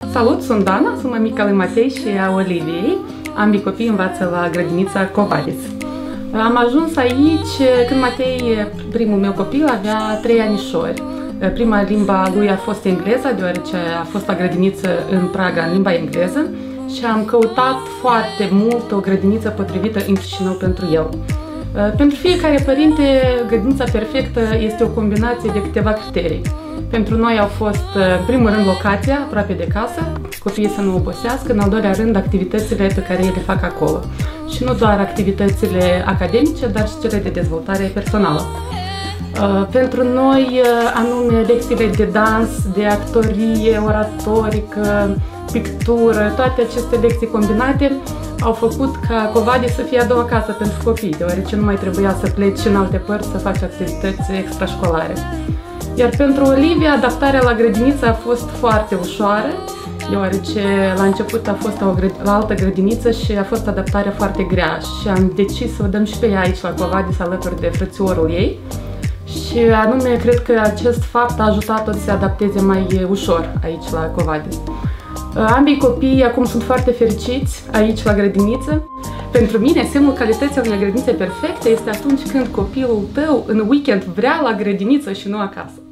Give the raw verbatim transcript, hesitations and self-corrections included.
Salut, sunt Dana, sunt mămica lui Matei și a Oliviei. Ambii copii învață la grădinița Covadis. Am ajuns aici când Matei, primul meu copil, avea trei anișori. Prima limba lui a fost engleza, deoarece a fost la grădiniță în Praga în limba engleză și am căutat foarte mult o grădiniță potrivită în Chișinău pentru el. Pentru fiecare părinte, grădinița perfectă este o combinație de câteva criterii. Pentru noi au fost, în primul rând, locația aproape de casă, copiii să nu obosească, în al doilea rând, activitățile pe care ei le fac acolo. Și nu doar activitățile academice, dar și cele de dezvoltare personală. Pentru noi, anume, lecțiile de dans, de actorie, oratorică, pictură, toate aceste lecții combinate au făcut ca Covadis să fie a doua casă pentru copii, deoarece nu mai trebuia să pleci în alte părți să faci activități extrașcolare. Iar pentru Olivia, adaptarea la grădiniță a fost foarte ușoară, deoarece la început a fost la, o la altă grădiniță și a fost adaptarea foarte grea și am decis să o dăm și pe ea aici la Covadis alături de frățiorul ei. Și anume, cred că acest fapt a ajutat-o să se adapteze mai ușor aici la Covadis. Ambii copii acum sunt foarte fericiți aici la grădiniță. Pentru mine, semnul calității unei grădinițe perfecte este atunci când copilul tău în weekend vrea la grădiniță și nu acasă.